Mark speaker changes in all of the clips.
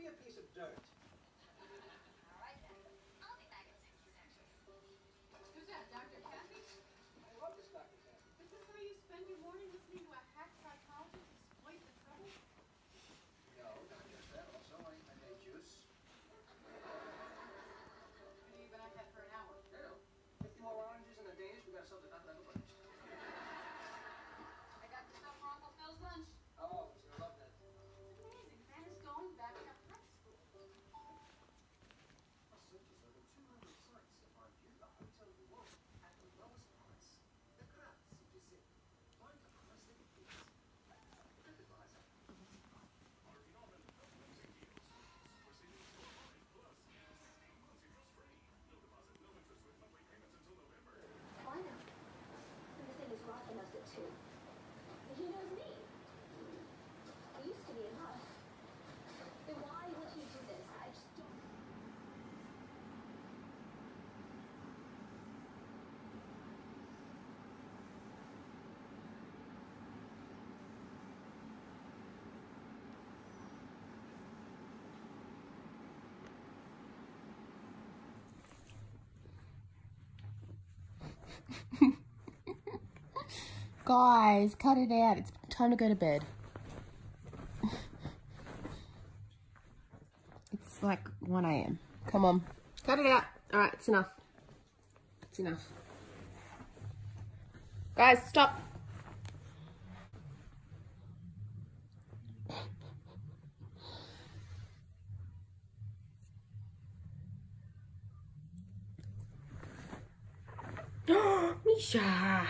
Speaker 1: me a piece of dirt.
Speaker 2: All right, then. I'll be back in 60 seconds.
Speaker 3: Who's that, Dr. Kathy?
Speaker 1: I love this Dr. Kathy.
Speaker 3: Is this how you spend your morning listening to a hack psychologist exploit the trouble?
Speaker 1: No, not just that. Also, I made juice.
Speaker 3: You've been at that for an hour.
Speaker 1: Yeah. 50 more oranges in a days. We got something to talk about.
Speaker 3: I got the stuff for Uncle Phil's lunch.
Speaker 1: Oh, I love that.
Speaker 3: It's amazing. Man is going back to high school.
Speaker 1: A search is over 200 sites to find you the hotel you want at the lowest price. The Grazie Giuseppe. Find the price that it fits. TripAdvisor.
Speaker 2: Why not? And the thing is, Rafa knows it too. He knows me. We used to be in love. Then why would he do this? I just don't.
Speaker 4: Guys, cut it out. It's time to go to bed. It's like 1 a.m. Come on. Cut it out. Alright, it's enough. It's enough. Guys, stop. Misha.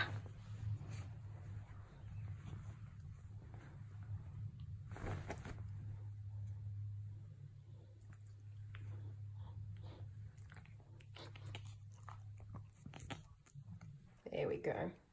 Speaker 4: There we go.